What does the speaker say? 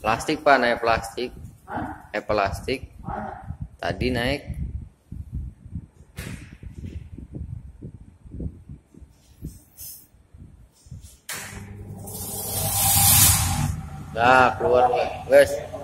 Plastik Pak, naik plastik. Plastik. Tadi naik. Nah, keluar guys.